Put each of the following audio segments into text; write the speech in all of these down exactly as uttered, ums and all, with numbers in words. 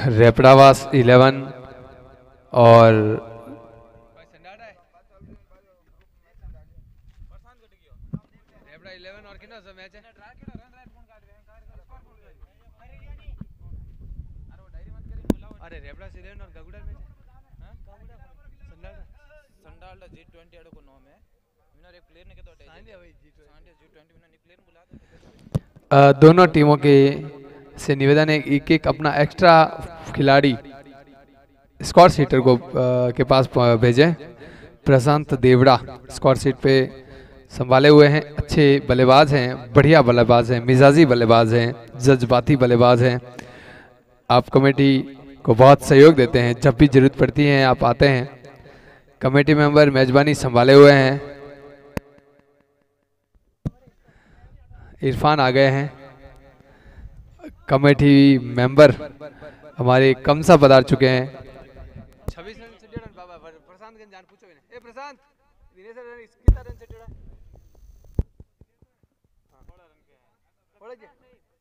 रेपड़ावास eleven और दोनों टीमों के से निवेदन है एक एक अपना एक्स्ट्रा खिलाड़ी स्कोर सीटर को के पास भेजें। प्रशांत देवड़ा स्कोर सीट पे संभाले हुए हैं, अच्छे बल्लेबाज हैं, बढ़िया बल्लेबाज हैं, मिजाजी बल्लेबाज हैं, जज्बाती बल्लेबाज हैं। आप कमेटी को बहुत सहयोग देते हैं, जब भी जरूरत पड़ती है आप आते हैं। कमेटी मेंबर मेजबानी संभाले हुए हैं। इरफान आ गए हैं। कमेटी मेंबर हमारे कमसा पधार चुके हैं। छब्बीस रन से डेढ़ बाबा प्रशांत के जान पूछो ए प्रशांत दिनेश रन कितना रन से डेढ़ हां थोड़ा रन के थोड़ा जे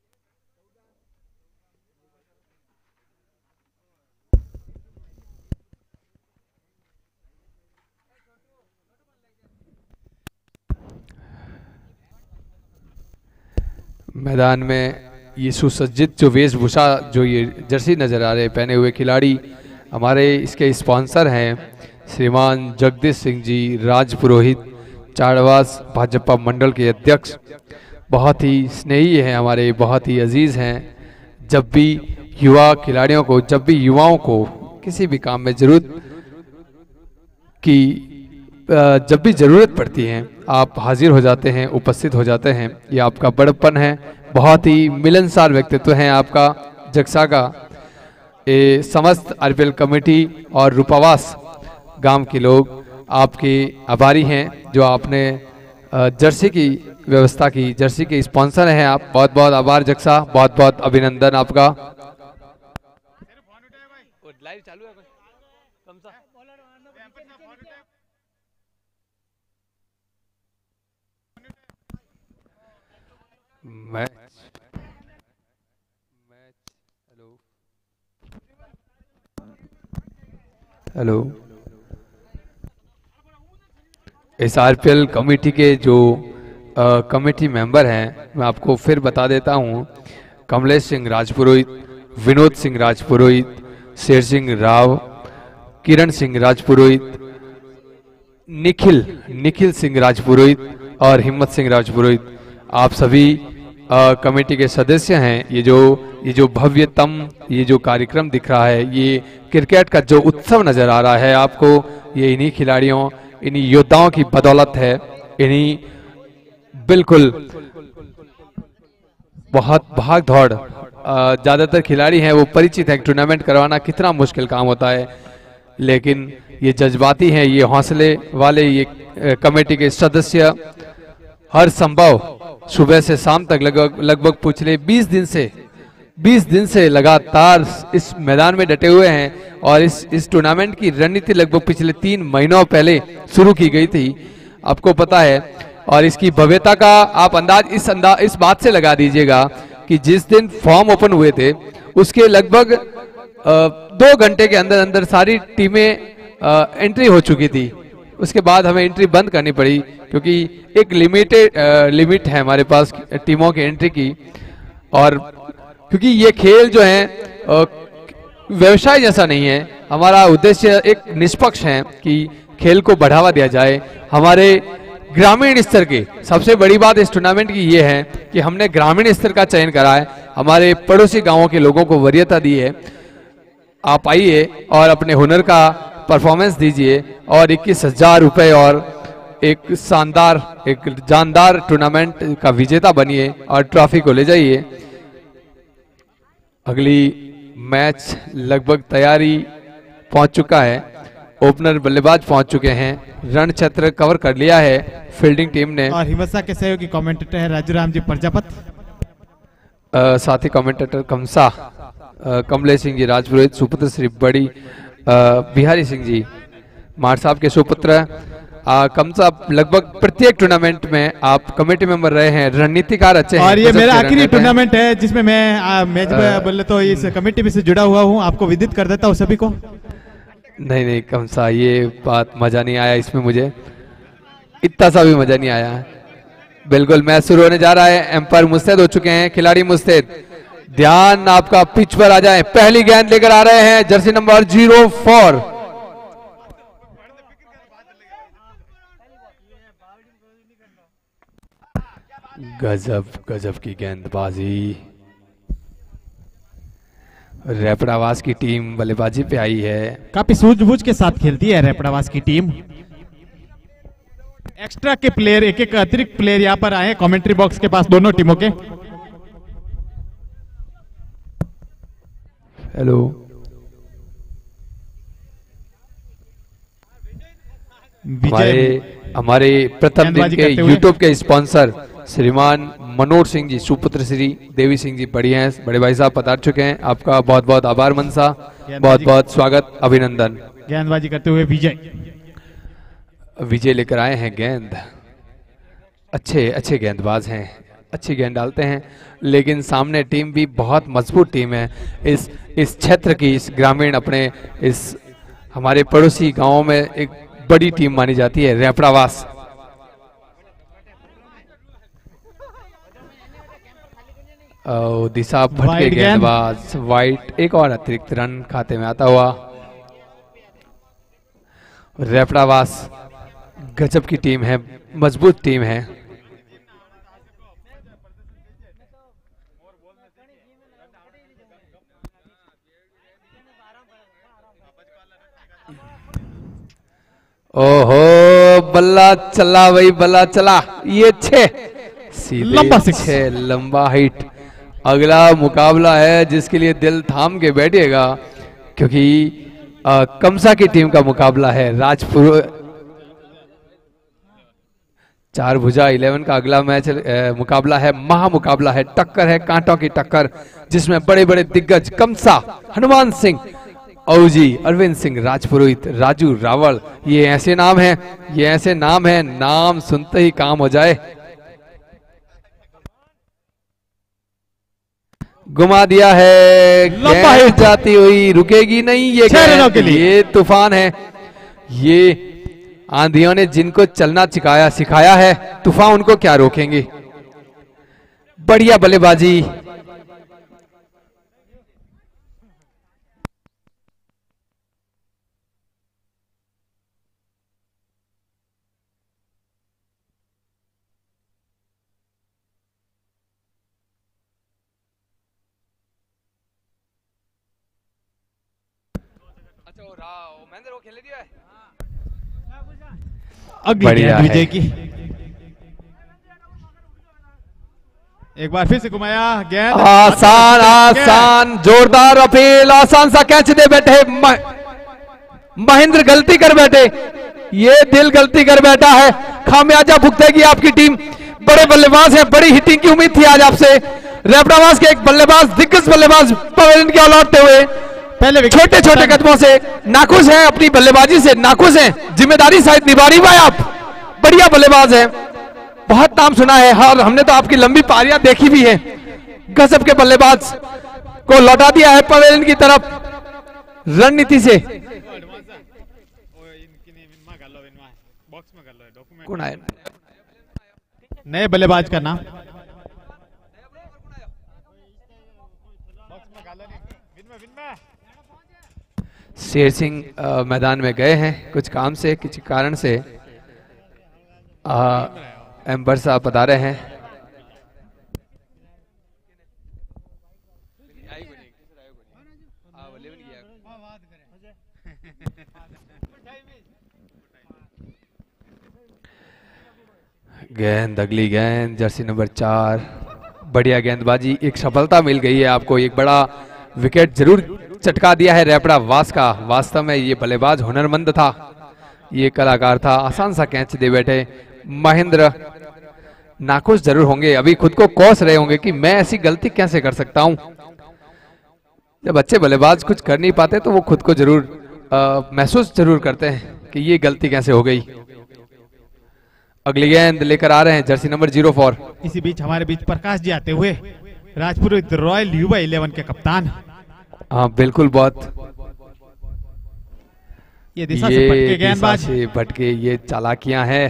मैदान में ये सुसज्जित जो वेशभूषा जो ये जर्सी नज़र आ रहे पहने हुए खिलाड़ी हमारे इसके स्पॉन्सर हैं श्रीमान जगदीश सिंह जी राज पुरोहित चाड़वास भाजपा मंडल के अध्यक्ष। बहुत ही स्नेही हैं हमारे, बहुत ही अजीज़ हैं। जब भी युवा खिलाड़ियों को जब भी युवाओं को किसी भी काम में ज़रूरत की जब भी ज़रूरत पड़ती है आप हाजिर हो जाते हैं, उपस्थित हो जाते हैं। ये आपका बड़प्पन है। बहुत ही मिलनसार व्यक्तित्व है आपका जगसा का। ये समस्त आरपीएल कमेटी और रूपावास गांव के लोग आपके आभारी हैं जो आपने जर्सी की व्यवस्था की, जर्सी के स्पॉन्सर हैं आप। बहुत बहुत आभार जगसा, बहुत बहुत अभिनंदन आपका। मैच हेलो हेलो इस आरपीएल कमेटी के जो आ, कमेटी मेंबर हैं मैं आपको फिर बता देता हूं। कमलेश सिंह राजपुरोहित, विनोद सिंह राजपुरोहित, शेर सिंह राव, किरण सिंह राजपुरोहित, निखिल निखिल सिंह राजपुरोहित और हिम्मत सिंह राजपुरोहित। आप सभी आ, कमेटी के सदस्य हैं। ये जो ये जो भव्यतम ये जो कार्यक्रम दिख रहा है, ये क्रिकेट का जो उत्सव नजर आ रहा है आपको, ये इन्हीं खिलाड़ियों इन्हीं योद्धाओं की बदौलत है। इन्हीं बिल्कुल बहुत भाग दौड़ ज़्यादातर खिलाड़ी हैं वो परिचित है टूर्नामेंट करवाना कितना मुश्किल काम होता है, लेकिन ये जज्बाती हैं, ये हौसले वाले ये कमेटी के सदस्य हर संभव सुबह से शाम तक लगभग लगभग पिछले बीस दिन से बीस दिन से लगातार इस मैदान में डटे हुए हैं। और इस इस टूर्नामेंट की रणनीति लगभग पिछले तीन महीनों पहले शुरू की गई थी, आपको पता है। और इसकी भव्यता का आप अंदाज इस अंदाज इस बात से लगा दीजिएगा कि जिस दिन फॉर्म ओपन हुए थे उसके लगभग दो घंटे के अंदर अंदर सारी टीमें एंट्री हो चुकी थी। उसके बाद हमें एंट्री बंद करनी पड़ी क्योंकि एक लिमिटेड लिमिट है हमारे पास टीमों की एंट्री की। और क्योंकि ये खेल जो है व्यवसाय जैसा नहीं है, हमारा उद्देश्य एक निष्पक्ष है कि खेल को बढ़ावा दिया जाए। हमारे ग्रामीण स्तर के सबसे बड़ी बात इस टूर्नामेंट की ये है कि हमने ग्रामीण स्तर का चयन करा है, हमारे पड़ोसी गांवों के लोगों को वरीयता दी है। आप आइए और अपने हुनर का परफॉर्मेंस दीजिए और इक्कीस हजार रुपये और एक शानदार एक जानदार टूर्नामेंट का विजेता बनिए और ट्रॉफी को ले जाइए। अगली मैच लगभग तैयारी पहुंच चुका है, ओपनर बल्लेबाज पहुंच चुके हैं, रण क्षेत्र कवर कर लिया है फील्डिंग टीम ने। और हिमसा के सहयोगी कमेंटेटर है राजू राम जी प्रजापत, साथी कमेंटेटर कमसा कमलेश सिंह जी राजपुरोहित, सुपुत्र श्री बड़ी आ, बिहारी सिंह जी मार साहब के सुपुत्र आ, कम से कम लगभग प्रत्येक टूर्नामेंट में आप कमेटी मेंबर रहे हैं, रणनीतिकार अच्छे हैं। और ये गजब मेरा के आखिरी रनर हैं। टूर्नामेंट है जिसमें मैं आ, मैच बोले तो इस कमेटी में से जुड़ा हुआ हूँ। आपको विदित कर देता हूँ सभी को। नहीं नहीं कम सा ये बात मजा नहीं आया इसमें, मुझे इतना सा भी मजा नहीं आया। बिल्कुल मैच शुरू होने जा रहा है, एम्पायर मुस्तैद हो चुके हैं, खिलाड़ी मुस्तैद, ध्यान आपका पिच पर आ जाए। पहली गेंद लेकर आ रहे हैं जर्सी नंबर जीरो फोर। गजब गजब की गेंदबाजी, रैपडावास की टीम बल्लेबाजी पे आई है। काफी सूझबूझ के साथ खेलती है रैपडावास की टीम। एक्स्ट्रा के प्लेयर, एक एक अतिरिक्त प्लेयर यहाँ पर आए कमेंट्री बॉक्स के पास दोनों टीमों के। हेलो, हमारे हमारे प्रथम दिन गेंदबाजी के करते हुए। यूट्यूब के स्पॉन्सर श्रीमान मनोज सिंह जी, सुपुत्र श्री देवी सिंह जी बढ़िया हैं, बड़े भाई साहब पधार चुके हैं। आपका बहुत बहुत आभार मनसा, बहुत बहुत स्वागत, अभिनंदन। गेंदबाजी करते हुए विजय। विजय लेकर आए हैं गेंद। अच्छे अच्छे गेंदबाज हैं, अच्छी गेंद डालते हैं, लेकिन सामने टीम भी बहुत मजबूत टीम है। इस इस क्षेत्र की, इस ग्रामीण अपने इस हमारे पड़ोसी गांवों में एक बड़ी टीम मानी जाती है रैपडावास। और दिशा भटके वाइड गेंद। गेंदबाज, वाइट, एक और अतिरिक्त रन खाते में आता हुआ। रैपडावास गजब की टीम है, मजबूत टीम है। ओहो, बल्ला चला भाई, बल्ला चला, ये छे सीधे लंबा सिक्स। छे, लंबा हिट। अगला मुकाबला है जिसके लिए दिल थाम के बैठिएगा, क्योंकि आ, कमसा की टीम का मुकाबला है। राजपुर चार भुजा इलेवन का अगला मैच आ, मुकाबला है, महा मुकाबला है, टक्कर है, कांटों की टक्कर, जिसमें बड़े बड़े दिग्गज कमसा, हनुमान सिंह, औजी, अरविंद सिंह राजपुरोहित, राजू रावल, ये ऐसे नाम हैं, ये ऐसे नाम हैं, नाम सुनते ही काम हो जाए। घुमा दिया है, लंबा गेंद हिट। जाती हुई रुकेगी नहीं, ये छह रनों गेंद, के लिए। ये तूफान है। ये आंधियों ने जिनको चलना सिखाया सिखाया है, तूफान उनको क्या रोकेंगे। बढ़िया बल्लेबाजी। अगली बढ़िया गेंद है। विजय की। एक बार फिर से घुमाया गेंद। आसान आसान जोरदार अपील, आसान सा कैच दे बैठे म- महेंद्र, गलती कर बैठे, ये दिल गलती कर बैठा है, खामियाजा भुगतेगी आपकी टीम। बड़े बल्लेबाज हैं, बड़ी हिटिंग की उम्मीद थी आज आपसे। रैपडावास के एक बल्लेबाज, दिग्गज बल्लेबाज पवेलियन की ओर लौटते हुए पहले छोटे छोटे कदमों से नाखुश हैं, अपनी बल्लेबाजी से नाखुश हैं, जिम्मेदारी शायद निभा नहीं पाए आप। बढ़िया बल्लेबाज है, बहुत नाम सुना है, और हमने तो आपकी लंबी पारियां देखी भी है। गजब के बल्लेबाज को लौटा दिया है पवेलियन की तरफ रणनीति से। कौन आया? नए बल्लेबाज का नाम। शेर सिंह अ, मैदान में गए हैं कुछ काम से, किसी कारण से। एम्बर साहब बता रहे हैं। गेंद, अगली गेंद, जर्सी नंबर चार, बढ़िया गेंदबाजी, एक सफलता मिल गई है आपको, एक बड़ा विकेट जरूर चटका दिया है रैपडावास का। वास्तव में ये बल्लेबाज हुनरमंद था, ये कलाकार था, आसान सा कैच दे बैठे। महेंद्र नाखुश जरूर होंगे, अभी खुद को कोस रहे होंगे कि मैं ऐसी गलती कैसे कर सकता हूं। जब अच्छे बल्लेबाज कुछ कर नहीं पाते तो वो खुद को जरूर आ, महसूस जरूर करते हैं कि ये गलती कैसे हो गई। अगली गेंद लेकर आ रहे हैं जर्सी नंबर जीरो फोर। इसी बीच हमारे बीच प्रकाश जी आते हुए, राजपुरोहित रॉयल युवा इलेवन के कप्तान। हाँ बिल्कुल, बहुत ये दिशा से भटके गेंदबाज, भटके ये चालाकियां हैं।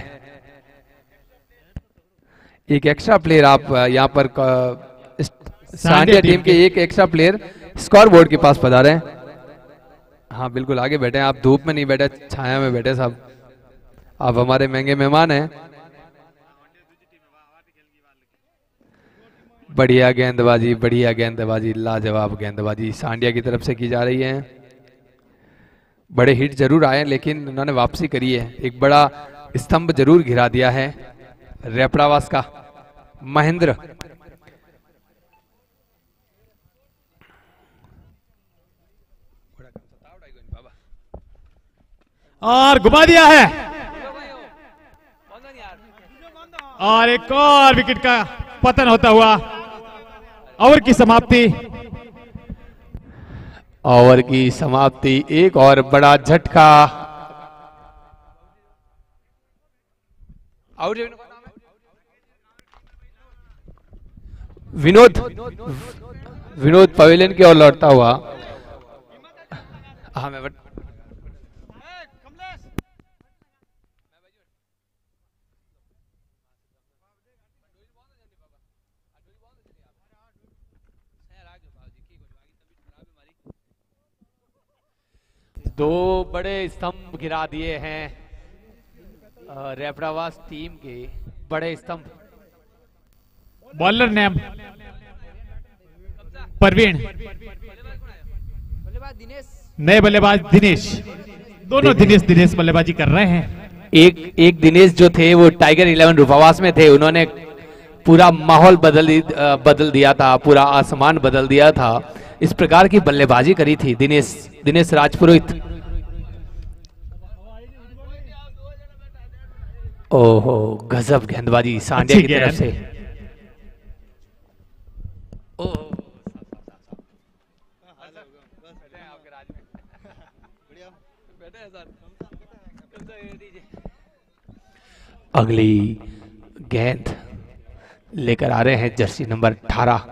एक एक्स्ट्रा प्लेयर आप यहाँ पर सांडिया टीम के एक एक्स्ट्रा प्लेयर स्कोर बोर्ड के पास पधारे हैं। हाँ बिल्कुल, आगे बैठे हैं आप, धूप में नहीं बैठे, छाया में बैठे साहब, आप हमारे महंगे मेहमान हैं। बढ़िया गेंदबाजी, बढ़िया गेंदबाजी, लाजवाब गेंदबाजी सांडिया की तरफ से की जा रही है। बड़े हिट जरूर आए लेकिन उन्होंने वापसी करी है। एक बड़ा स्तंभ जरूर घिरा दिया है रेपड़ावास का महेंद्र। और घुमा दिया है, और एक और विकेट का पतन होता हुआ ओवर की समाप्ति। ओवर की समाप्ति, एक और बड़ा झटका। विनोद विनोद पवेलियन की ओर लौटता हुआ। हाँ मैं बट... दो बड़े स्तंभ गिरा दिए हैं रेपड़ावास टीम के, बड़े स्तंभ। बॉलर नेम परवीन, नए बल्लेबाज दिनेश, दोनों दिनेश दिनेश बल्लेबाजी कर रहे हैं। एक एक दिनेश जो थे वो टाइगर इलेवन रूपावास में थे, उन्होंने पूरा माहौल बदल बदल दिया था, पूरा आसमान बदल दिया था। इस प्रकार की बल्लेबाजी करी थी दिनेश दिनेश राजपुरोहित। ओहो, गजब गेंदबाजी सांडिया की तरफ से। अगली गेंद लेकर आ रहे हैं जर्सी नंबर अठारह।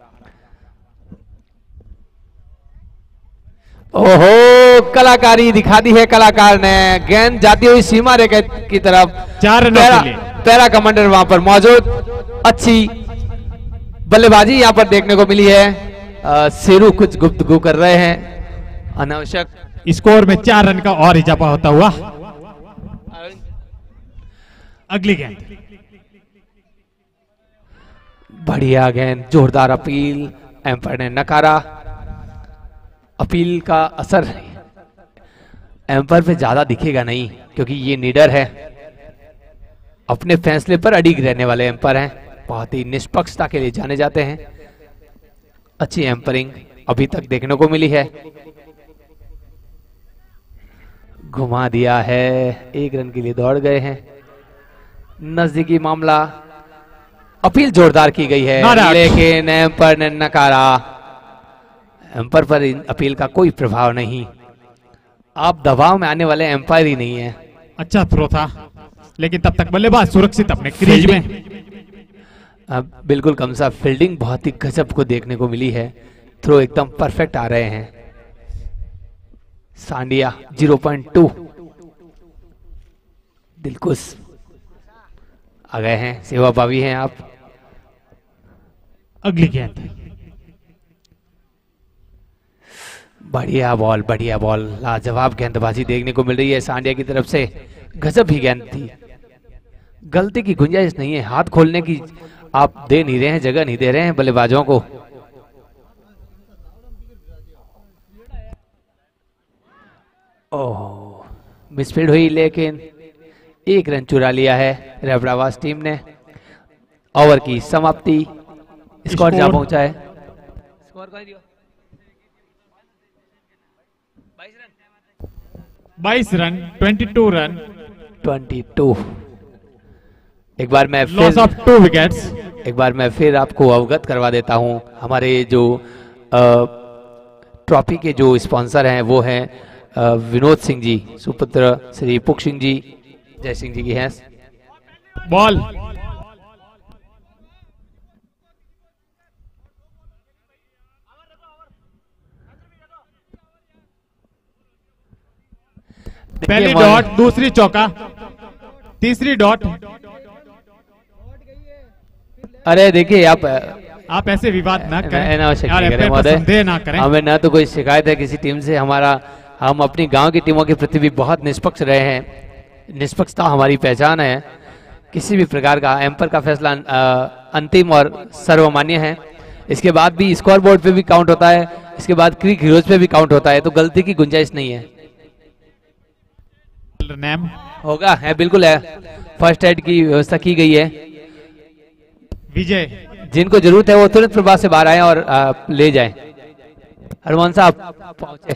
ओहो, कलाकारी दिखा दी है कलाकार ने, गेंद जाती हुई सीमा रेखा की तरफ। चार रनों के लिए पैरा कमांडर वहां पर मौजूद। अच्छी बल्लेबाजी यहां पर देखने को मिली है। शेरू कुछ गुफ्तगू कर रहे हैं अनावश्यक। स्कोर में चार रन का और इजाफा होता हुआ। अगली गेंद, बढ़िया गेंद, जोरदार अपील, एम्पायर ने नकारा। अपील का असर एम्पायर पे ज्यादा दिखेगा नहीं, क्योंकि ये निडर है, अपने फैसले पर अड़िग रहने वाले एम्पायर हैं, बहुत ही निष्पक्षता के लिए जाने जाते हैं। अच्छी एम्पायरिंग अभी तक देखने को मिली है। घुमा दिया है, एक रन के लिए दौड़ गए हैं। नजदीकी मामला, अपील जोरदार की गई है लेकिन एम्पायर ने नकारा। एम्पायर पर अपील का कोई प्रभाव नहीं, आप दबाव में आने वाले एम्पायर ही नहीं है। अच्छा थ्रो था, लेकिन तब तक बल्लेबाज सुरक्षित अपने क्रीज में। अब बिल्कुल कमसा फील्डिंग बहुत ही गजब को देखने को मिली है। थ्रो एकदम परफेक्ट आ रहे हैं। Sandiya zero point two, Dilkush आ गए हैं, सेवा भावी हैं आप। अगली गेंद, बढ़िया बॉल, बढ़िया बॉल, लाजवाब गेंदबाजी देखने को मिल रही है सांडिया की तरफ से। गजब ही गेंद थी, गलती की गुंजाइश नहीं है, हाथ खोलने की आप दे नहीं रहे हैं, जगह नहीं दे रहे हैं बल्लेबाजों को। ओह, मिसफील्ड हुई लेकिन एक रन चुरा लिया है रेपड़ावास टीम ने। ओवर की समाप्ति, स्कोर जा पहुंचा है। बाईस रन, बाईस रन, बाईस। एक बार मैं लॉस ऑफ टू विकेट्स। एक बार मैं फिर आपको अवगत करवा देता हूं, हमारे जो ट्रॉफी के जो स्पॉन्सर हैं वो हैं विनोद सिंह जी, सुपुत्र श्री पुख सिंह जी, जय सिंह जी की हैं। बॉल। पहली डॉट, दूसरी चौका, तीसरी डॉट। अरे देखिए आप आप ऐसे विवाद ना करें, ना संदेह ना करें। हमें ना तो कोई शिकायत है किसी टीम से, हमारा हम अपनी गांव की टीमों के प्रति भी बहुत निष्पक्ष रहे हैं। निष्पक्षता हमारी पहचान है। किसी भी प्रकार का एम्पर का फैसला अंतिम और सर्वमान्य है। इसके बाद भी स्कोर बोर्ड पे भी काउंट होता है, इसके बाद क्रिक हीरोज पे भी काउंट होता है, तो गलती की गुंजाइश नहीं है। नेम होगा है, बिल्कुल है। फर्स्ट एड की व्यवस्था की गई है। विजय, जिनको जरूरत है वो तुरंत प्रभाव से बाहर आए और आ, ले जाएं। हरमान साहब पहुंचे।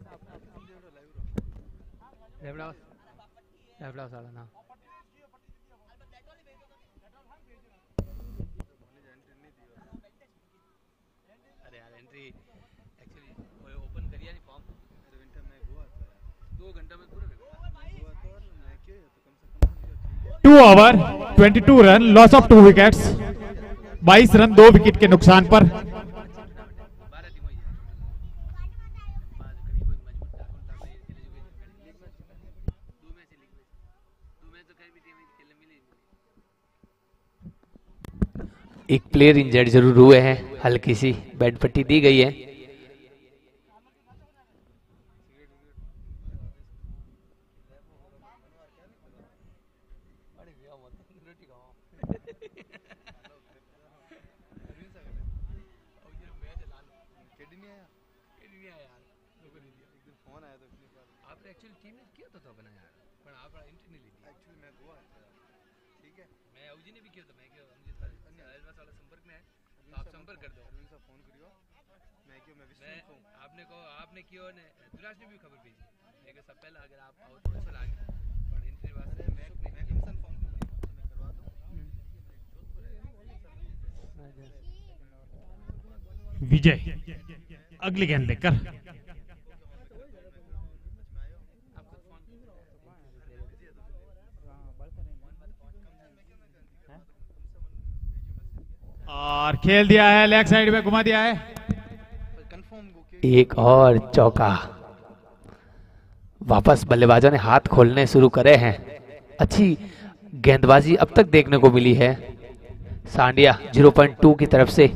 Two over twenty two run, loss of two wickets, बाईस रन दो विकेट के नुकसान पर। एक प्लेयर इंजर्ड जरूर हुए हैं, हल्की सी बेड पट्टी दी गई है। विजय अगली गेंद लेकर और खेल दिया है, लेग साइड में घुमा दिया है। एक और चौका। वापस बल्लेबाजों ने हाथ खोलने शुरू करे हैं। अच्छी गेंदबाजी अब तक देखने को मिली है सांडिया ज़ीरो पॉइंट टू की तरफ से।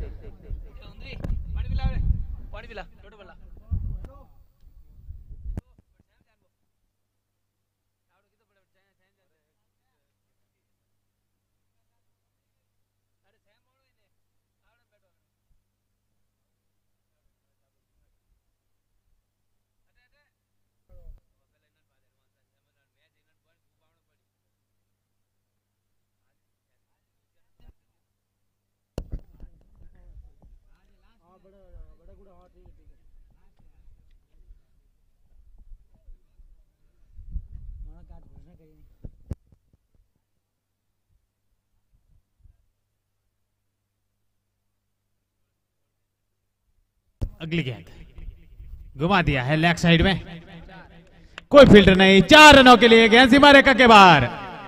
अगली गेंद घुमा दिया है लेग साइड में, कोई फील्डर नहीं। चार रनों के लिए गेंद सीमा रेखा के बाहर।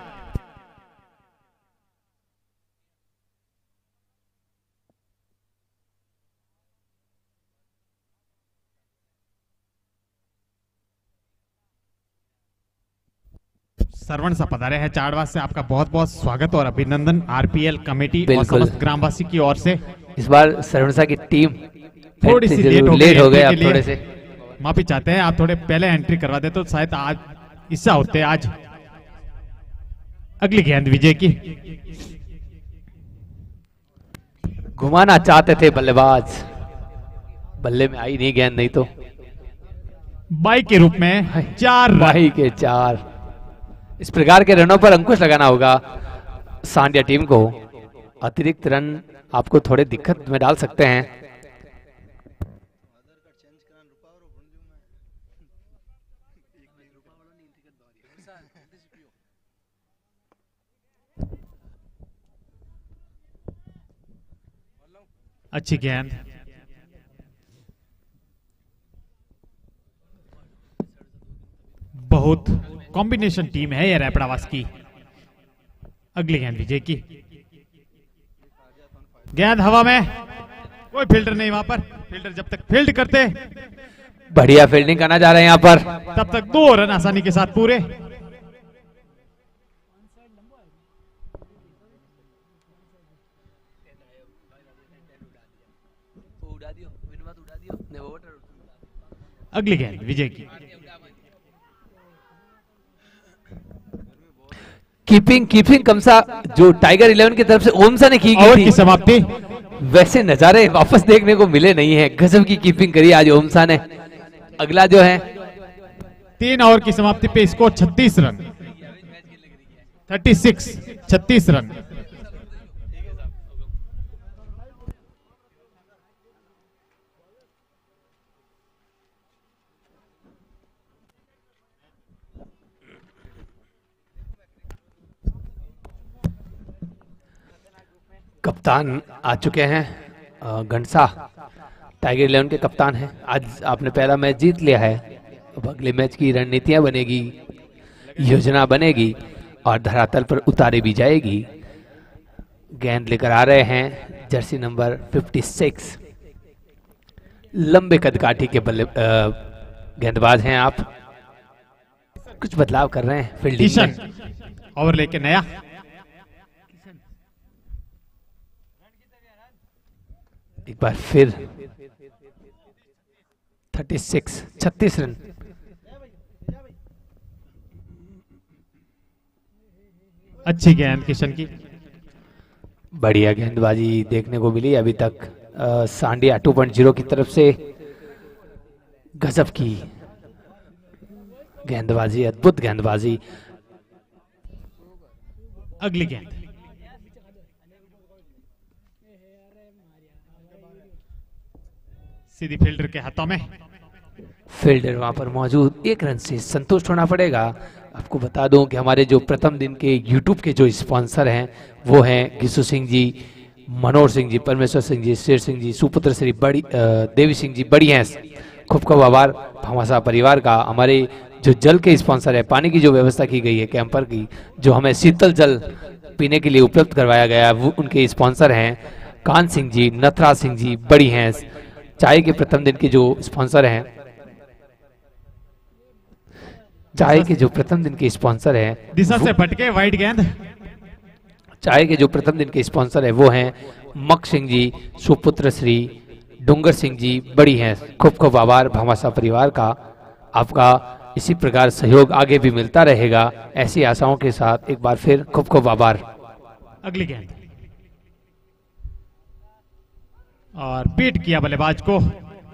सरवण सा पधारे हैं चाड़वा से, आपका बहुत बहुत स्वागत और अभिनंदन आरपीएल कमेटी और समस्त ग्रामवासी की ओर से। इस बार सरवण सा की टीम थोड़ी सी लेट हो लेट हो गए, आप थोड़े से माफी चाहते हैं। आप थोड़े पहले एंट्री करवा दे तो शायद आज हिस्सा होते आज। अगली गेंद विजय की। घुमाना चाहते थे बल्लेबाज, बल्ले में आई नहीं गेंद, नहीं तो बाई के रूप में चार बाई के चार। इस प्रकार के रनों पर अंकुश लगाना होगा सांडिया टीम को। अतिरिक्त रन आपको थोड़े दिक्कत में डाल सकते हैं। अच्छी गेंद, बहुत कॉम्बिनेशन टीम है ये रैपड़ावास की। अगली गेंद विजय की। गेंद हवा में, कोई फील्डर नहीं वहां पर। फील्डर जब तक फील्ड करते, बढ़िया फील्डिंग करना चाह रहे हैं यहाँ पर, तब तक दो रन आसानी के साथ पूरे। अगली गेंद विजय की। कीपिंग कीपिंग कमसा जो टाइगर इलेवन की तरफ से ओमसा ने की ओवर गई की थी, समाप्ति। वैसे नजारे वापस देखने को मिले नहीं है। गजब की कीपिंग करी आज ओमसा ने। अगला जो है तीन ओवर की समाप्ति पे स्कोर छत्तीस रन, छत्तीस छत्तीस रन। कप्तान आ चुके हैं, अ, घंटसा टाइगर इलेवन के कप्तान हैं। आज आपने पहला मैच जीत लिया है, अब अगले मैच की रणनीतियां बनेगी, योजना बनेगी और धरातल पर उतारी भी जाएगी। गेंद लेकर आ रहे हैं जर्सी नंबर छप्पन, लंबे कदकाठी के बल्ले गेंदबाज हैं आप। कुछ बदलाव कर रहे हैं फील्डिंग में। ओवर लेके नया एक बार फिर छत्तीस छत्तीस रन। अच्छी गेंद किशन की। बढ़िया गेंदबाजी देखने को मिली अभी तक आ, सांडिया टू पॉइंट ज़ीरो की तरफ से। गजब की गेंदबाजी, अद्भुत गेंदबाजी। अगली गेंद सीधी फील्डर के हाथों में। फील्डर वहां पर मौजूद, एक रन से संतुष्ट होना पड़ेगा। आपको बता दूं कि हमारे जो प्रथम दिन के यूट्यूब के जो स्पॉन्सर हैं वो हैं गिसु सिंह जी, मनोहर सिंह जी, परमेश्वर सिंह जी, शेर सिंह जी, सुपुत्र श्री बड़ी देवी सिंह जी, बड़ी हैं। खूब खूब आभार भामाशाह परिवार का। हमारे जो जल के स्पॉन्सर है, पानी की जो व्यवस्था की गई है कैंपर की, जो हमें शीतल जल पीने के लिए उपलब्ध करवाया गया है, वो उनके स्पॉन्सर हैं कान सिंह जी, नथराज सिंह जी, बड़ी हैं। चाय के प्रथम दिन के जो स्पॉन्सर हैं, चाय के जो प्रथम दिन के स्पॉन्सर हैं, दिशा से भटके वाइड गेंद। चाय के जो प्रथम दिन के स्पॉन्सर है वो हैं मक सिंह जी, सुपुत्र श्री डूंगर सिंह जी, बड़ी हैं। खूब खूब आभार भामाशाह परिवार का। आपका इसी प्रकार सहयोग आगे भी मिलता रहेगा, ऐसी आशाओं के साथ एक बार फिर खूब खूब आभार। अगली गेंद और बीट किया बल्लेबाज को।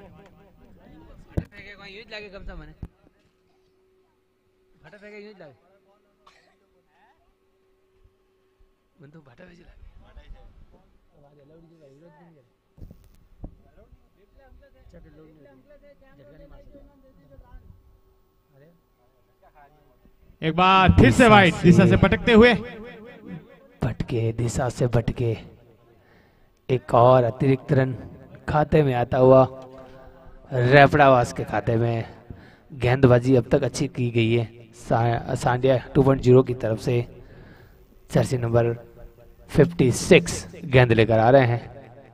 एक बार फिर से वाइड, दिशा से भटकते हुए। भटके, दिशा से भटके, एक और अतिरिक्त रन खाते में आता हुआ रेपड़ावास के खाते में। गेंदबाजी अब तक अच्छी की गई है सा, सांडिया टू पॉइंट ज़ीरो की तरफ से। जर्सी नंबर छप्पन गेंद लेकर आ रहे हैं।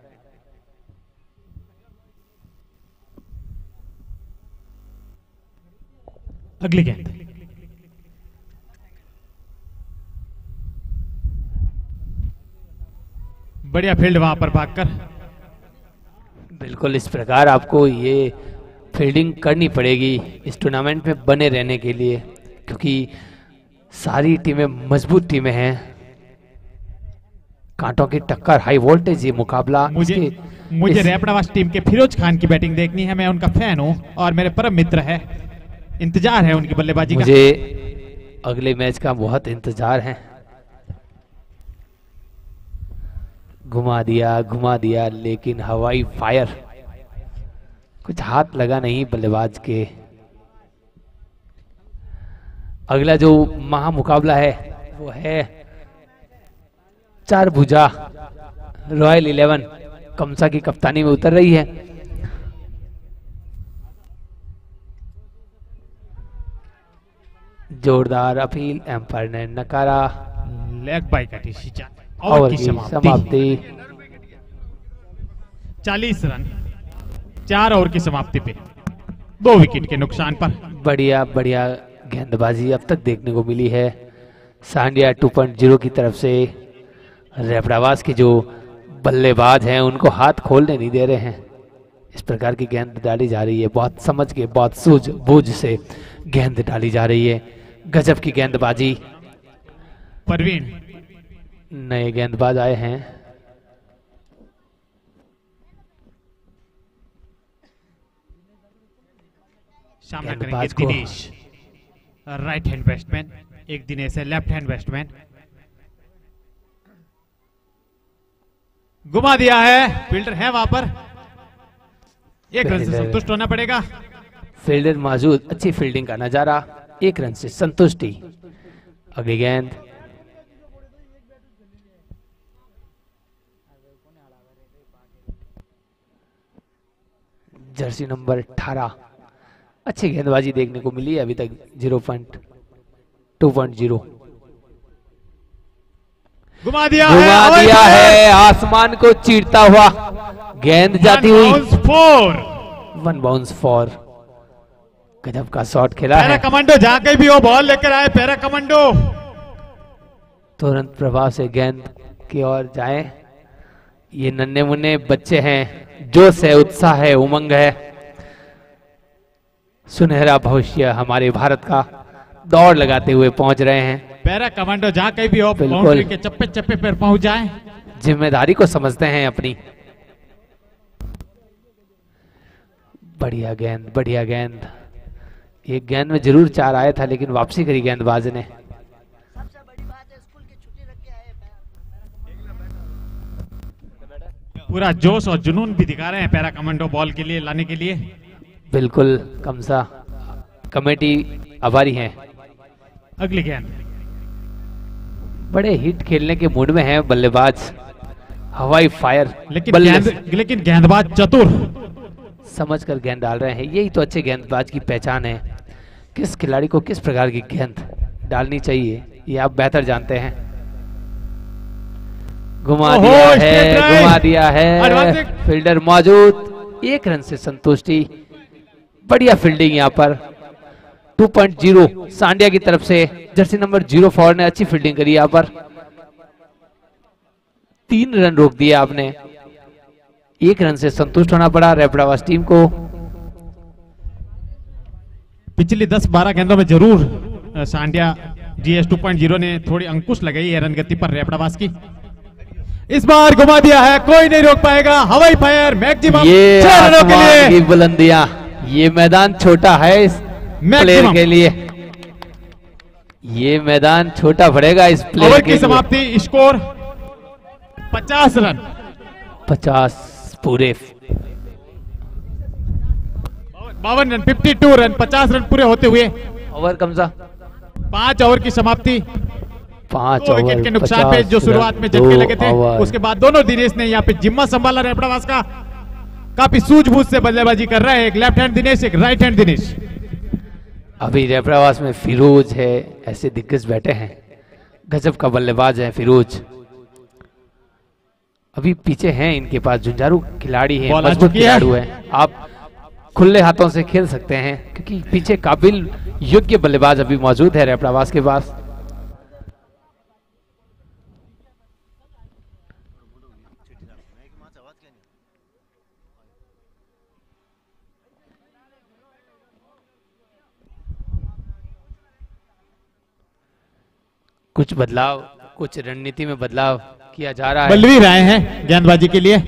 अगली गेंद बढ़िया फील्ड वहां पर भागकर। बिल्कुल इस प्रकार आपको ये फील्डिंग करनी पड़ेगी इस टूर्नामेंट में बने रहने के लिए, क्योंकि सारी टीमें मजबूत टीमें हैं। कांटों की टक्कर, हाई वोल्टेज ये मुकाबला। मुझे मुझे रेपड़ावास टीम के फिरोज खान की बैटिंग देखनी है। मैं उनका फैन हूं और मेरे परम मित्र है। इंतजार है उनकी बल्लेबाजी का। मुझे अगले मैच का बहुत इंतजार है। घुमा दिया घुमा दिया लेकिन हवाई फायर, कुछ हाथ लगा नहीं बल्लेबाज के। अगला जो महा मुकाबला है वो है चार भुजा रॉयल इलेवन कमसा की कप्तानी में उतर रही है। जोरदार अपील, एम्पायर ने नकारा। लेग बाय का डिसीजन। ओवर ओवर की की समाप्ति। समाप्ति। चालीस रन चार ओवर की समाप्ति पे दो विकेट के नुकसान पर। बढ़िया बढ़िया गेंदबाजी अब तक देखने को मिली है सांडिया टू पॉइंट ज़ीरो की तरफ से। रैपडावास के जो बल्लेबाज हैं उनको हाथ खोलने नहीं दे रहे हैं। इस प्रकार की गेंद डाली जा रही है, बहुत समझ के बहुत सूझबूझ से गेंद डाली जा रही है। गजब की गेंदबाजी। परवीन नए गेंदबाज आए हैं। सामना करेंगे गेंदबाज को दिनेश, राइट हैंड बैट्समैन। एक दिनेश है लेफ्ट हैंड बैट्समैन। घुमा दिया है, फील्डर है वहां पर, एक रन से फील्डर- संतुष्ट होना पड़ेगा। फील्डर मौजूद, अच्छी फील्डिंग का नजारा, एक रन से संतुष्टि। अगली गेंद जर्सी नंबर अठारह। अच्छी गेंदबाजी देखने को मिली है अभी तक। Zero point two point zero घुमा दिया घुमा है, दिया है, आसमान को चीरता हुआ गेंद जाती हुई। फोर। One bounce four. गजब का शॉट खेला पैरा है। कमांडो जहां कहीं भी हो बॉल लेकर आए पैरा कमांडो। तुरंत प्रभाव से गेंद की ओर जाएं। ये नन्हे मुन्ने बच्चे हैं, जोश है, उत्साह है, उमंग है। सुनहरा भविष्य हमारे भारत का दौड़ लगाते हुए पहुंच रहे हैं। पैरा कमांडो जहां कहीं भी हो बिल्कुल। बाउंड्री के चप्पे चप्पे पर पहुंच जाए। जिम्मेदारी को समझते हैं अपनी। बढ़िया गेंद, बढ़िया गेंद। एक गेंद में जरूर चार आया था लेकिन वापसी करी गेंदबाज ने। सबसे बड़ी बात है स्कूल की छुट्टी रख के आए। पूरा जोश और जुनून भी दिखा रहे हैं पैरा कमांडो बॉल के लिए लाने के लिए। बिल्कुल कमसा कमेटी आभारी हैं। अगली गेंद बड़े हिट खेलने के मूड में हैं बल्लेबाज। हवाई फायर, लेकिन बल्ले गेंद लेकिन गेंदबाज चतुर। समझ कर गेंद डाल रहे हैं। यही तो अच्छे गेंदबाज की पहचान है। किस खिलाड़ी को किस प्रकार की गेंद डालनी चाहिए ये आप बेहतर जानते हैं। घुमा ओहो, दिया straight है, drive। घुमा दिया है। Advancing। फील्डर मौजूद, एक रन से संतुष्टि। बढ़िया फील्डिंग यहाँ पर। टू पॉइंट ज़ीरो सांडिया की तरफ से। जर्सी नंबर जीरो फोर ने अच्छी फील्डिंग करी यहाँ पर। तीन रन रोक दिया आपने। एक रन से संतुष्ट होना पड़ा रैपडावास टीम को। पिछली दस बारह गेंदों में जरूर अ, Sandiya GS two point zero ने थोड़ी अंकुश लगाई है रन गति पर रैपडावास की। इस बार घुमा दिया है, कोई नहीं रोक पाएगा। हवाई फायर मैक्सिमम ये छह रनों के आसमान की लिए। बुलंदियां। ये मैदान छोटा है इस प्लेयर मैक्सिमम के लिए। ये मैदान छोटा पड़ेगा इस प्लेयर ओवर के की लिए। समाप्ति, स्कोर पचास रन। पचास पूरे। बावन रन, फिफ्टी टू रन, पचास रन पूरे होते हुए ओवर कमजा पांच ओवर की समाप्ति। पांच दो विकेट ओवर के नुकसान पे जो पचास शुरुआत में रन, झटके दो लगे थे ओवर। उसके बाद दोनों दिनेश ने यहाँ पे जिम्मा संभाला रैपडावास का। काफी सूझबूझ से बल्लेबाजी कर रहे हैं। एक लेफ्ट हैंड दिनेश, एक राइट हैंड दिनेश। अभी रैपडावास में फिरोज है, ऐसे दिग्गज बैठे हैं। गजब का बल्लेबाज है फिरोज। अभी पीछे हैं इनके पास जुंजारू खिलाड़ी हैं, बॉल आ मजबूत चुकी है। खिलाड़ी हैं। आप खुले हाथों से खेल सकते हैं क्योंकि पीछे काबिल योग्य बल्लेबाज अभी मौजूद है रैपडावास के पास। कुछ बदलाव, कुछ रणनीति में बदलाव किया जा रहा है। बलवीर आए हैं गेंदबाजी के लिए।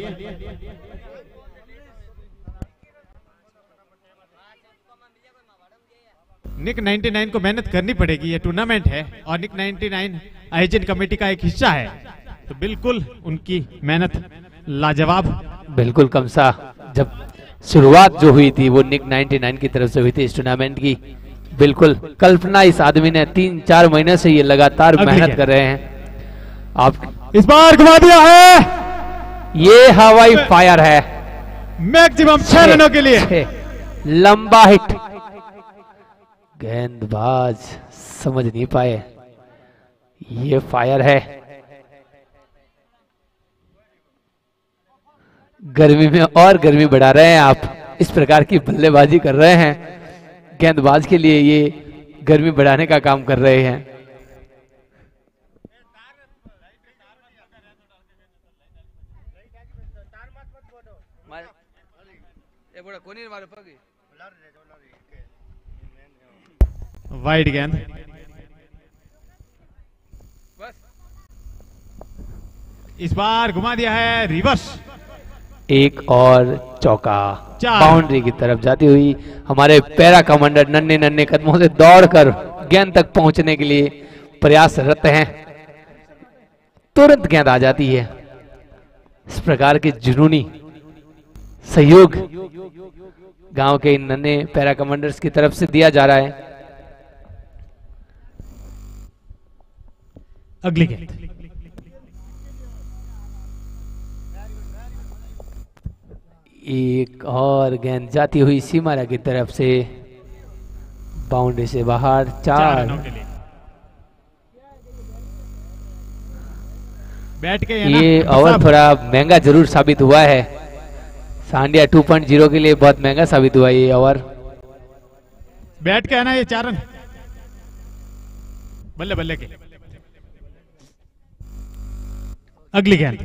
निक निन्यानवे को मेहनत करनी पड़ेगी, ये टूर्नामेंट है और निक निन्यानवे आयोजन कमेटी का एक हिस्सा है, तो बिल्कुल उनकी मेहनत लाजवाब। बिल्कुल कमसा, जब शुरुआत जो हुई थी वो निक निन्यानवे की तरफ से हुई थी इस टूर्नामेंट की। बिल्कुल कल्पना इस आदमी ने तीन चार महीने से ये लगातार अगली मेहनत है। कर रहे हैं। आप इस बार घुमा दिया है, ये हवाई फायर है। मैक्सिमम छह रनों के लिए। छह। लंबा हिट। गेंदबाज समझ नहीं पाए। ये फायर है। गर्मी में और गर्मी बढ़ा रहे हैं आप, इस प्रकार की बल्लेबाजी कर रहे हैं। गेंदबाज के लिए ये गर्मी बढ़ाने का काम कर रहे हैं। वाइड गेंद। इस बार घुमा दिया है रिवर्स। एक और चौका चार। बाउंड्री की तरफ जाती हुई हमारे पैरा कमांडर नन्हे नन्हे कदमों से दौड़कर गेंद तक पहुंचने के लिए प्रयासरत हैं। तुरंत गेंद आ जाती है। इस प्रकार के जुनूनी सहयोग गांव के इन नन्हे पैरा कमांडर्स की तरफ से दिया जा रहा है। अगली गेंद। एक और गेंद जाती हुई सीमारा की तरफ से बाउंड्री से बाहर। चार, रनों के लिए। बैठ के ना, ये तो ओवर सब- थोड़ा महंगा जरूर साबित हुआ है। सांडिया टू पॉइंट ज़ीरो के लिए बहुत महंगा साबित हुआ ये ओवर। बैठ के है ना ये चार रन। बल्ले बल्ले के। अगली गेंद।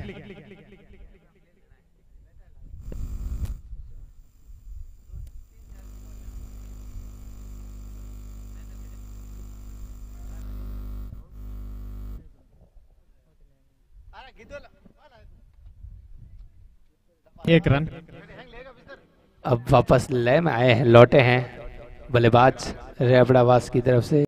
एक रन। अब वापस लय में आए हैं, लौटे हैं बल्लेबाज रेपड़ावास की तरफ से।